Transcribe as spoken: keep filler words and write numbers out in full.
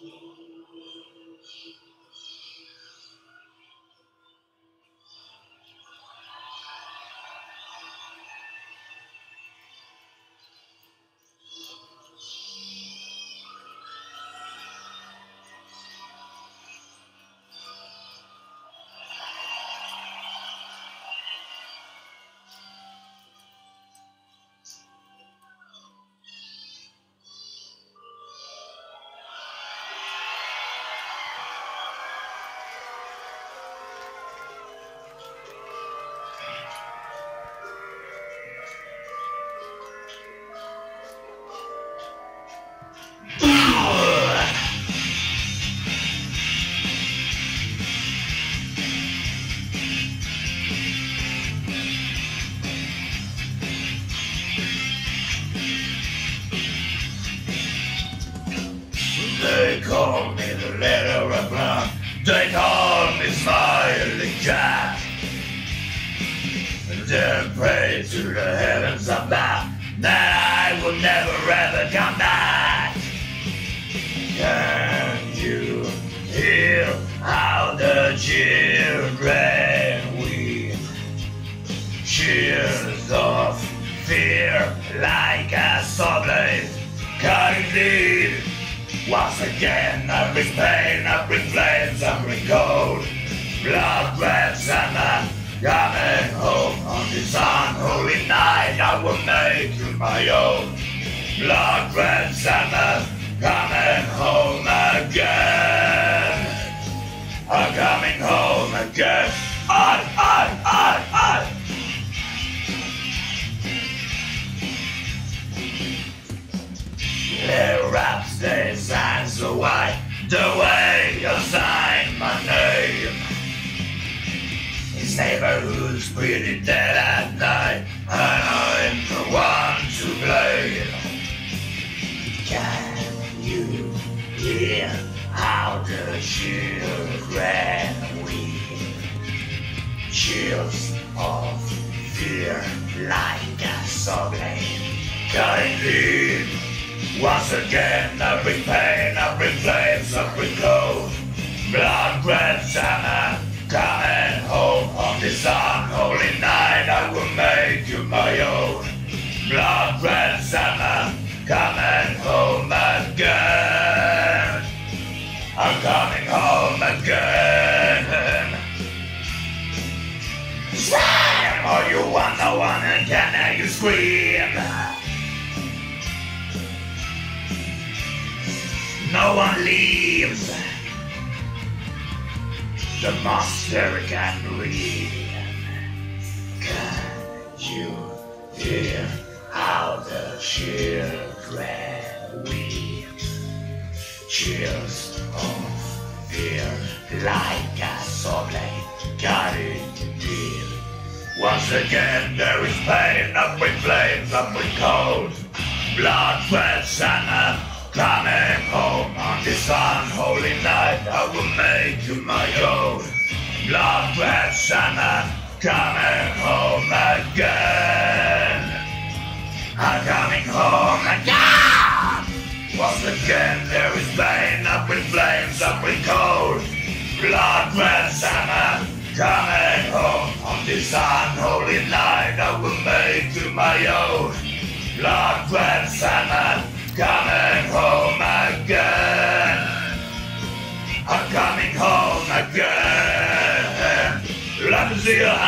They call me the letter of blood. They call me Smiling Jack. They pray to the heavens above that I will never ever come back. Can you hear how the children weep? Cheers of fear like a saw blade cutting bleed. Once again I bring pain, I bring flames, I bring cold. Blood, red summer, coming home on this unholy night. I will make you my own. Blood, red summer, coming home again. I'm coming home again. I, I, I, I. Their raps, they sign so wide, the way you sign my name. His neighborhood's pretty dead at night, and I'm the one to blame. Can you hear how the children weep? Chills of fear like a saw blade cutting deep. Once again I bring pain, I bring flames, I bring cold. Blood, red summer, coming home on this unholy night. I will make you my own. Blood, red summer, coming home again. I'm coming home again. Scream! All you want, no one, and can I you scream? No one leaves. The monster can breathe. Can you hear how the children weep? Chills of fear like a saw blade cutting deep. Once again there is pain, up with flames, up with cold. Blood, red summer, coming home on this unholy night. I will make you my own. Blood, red summer, coming home again. I'm coming home again. Once again there is pain, up with flames, up with cold. Blood, red summer, coming home on this unholy night. I will make you my own. Blood, red summer, coming home again. I'm coming home again. Love to see you.